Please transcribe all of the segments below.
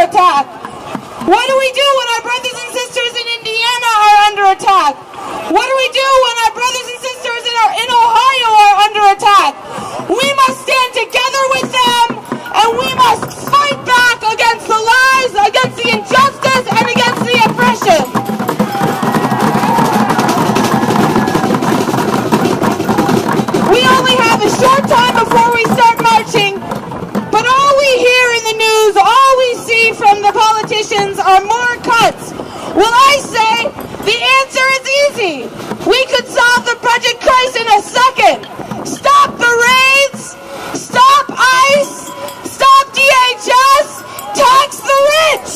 attack? What do we do when our brothers and sisters in Indiana are under attack? What do we do when our brothers and sisters in Ohio are under attack? We must stand together with them, and we must fight back against the lies, against the injustice, and against the oppression. We only have a short time before we start marching, but all we hear in the news, all we see from the politicians are more cuts. Well, I say the answer is easy. We could solve the budget crisis in a second. Stop the raids, stop ICE, stop DHS, tax the rich.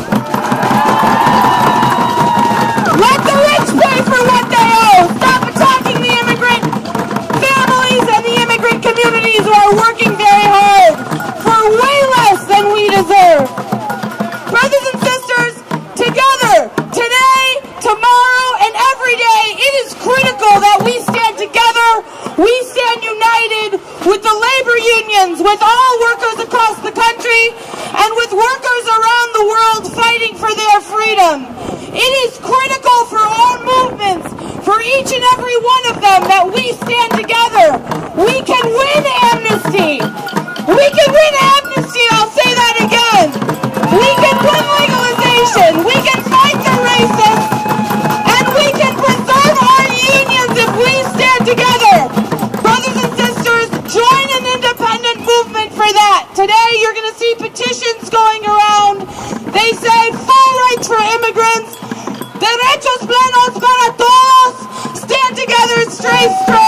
Let the rich pay for what they owe. Stop attacking the immigrant families and the immigrant communities who are working very hard for way less than we deserve. Brothers and sisters, together, today, tomorrow, and every day, it is critical that we stand together, we stand united with the labor unions, with all workers across the country, and with workers around the world fighting for their freedom. It is critical for our movements, for each and every one of them, that we stand together. We can win amnesty. We can win amnesty, I'll say that again. We can win legalization. We can fight the racists. And we can preserve our unions if we stand together. Brothers and sisters, join an independent movement for that. Today you're going to see petitions going around. They say full rights for immigrants. Derechos plenos para todos. Stand together, stay strong.